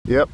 Yep.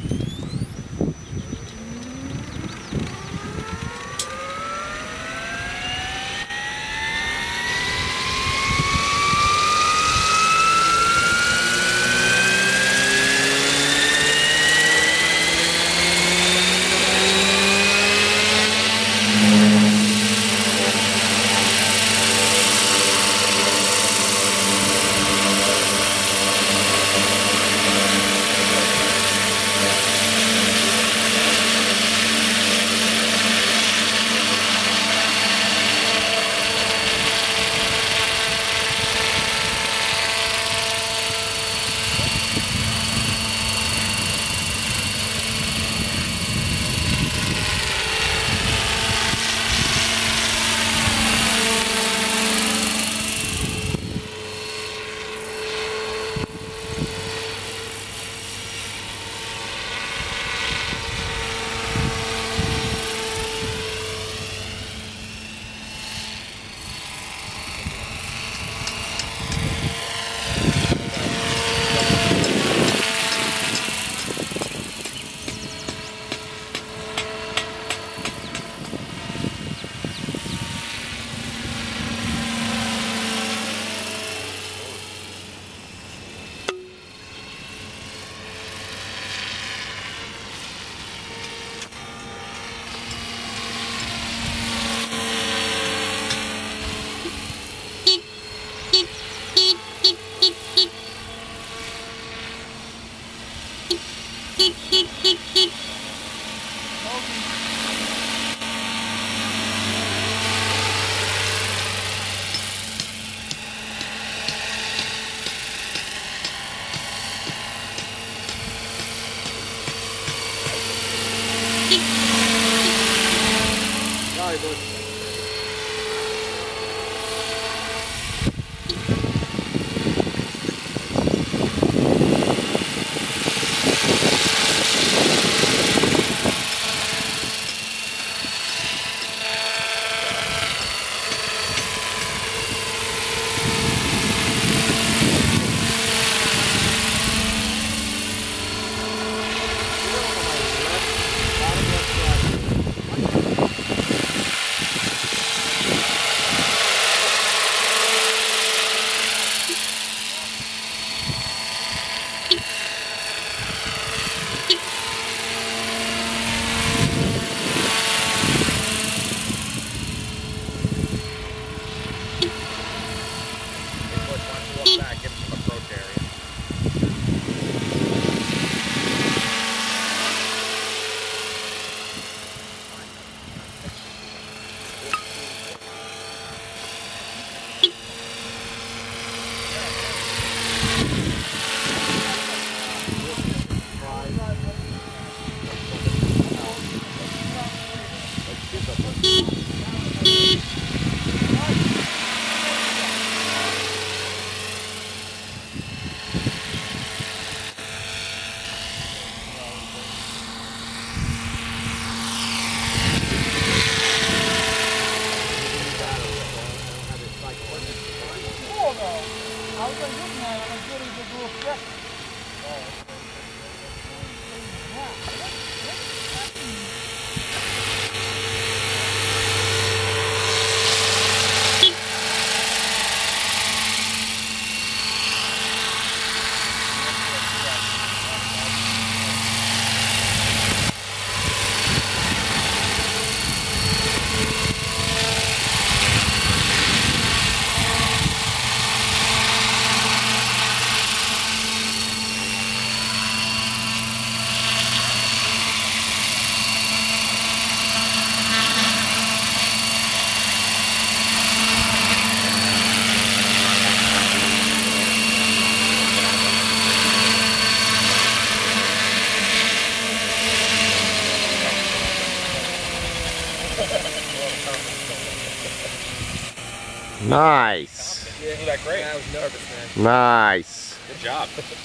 Nice. You didn't do that great. I was nervous, man. Nice. Good job.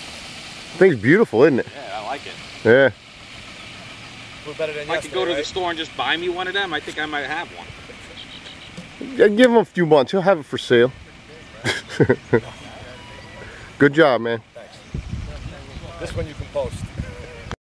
Thing's beautiful, isn't it? Yeah, I like it. Yeah. We're better than if I could go to the store and just buy me one of them, I think I might have one. Give him a few months. He'll have it for sale. Good job, man. Thanks. This one you can post.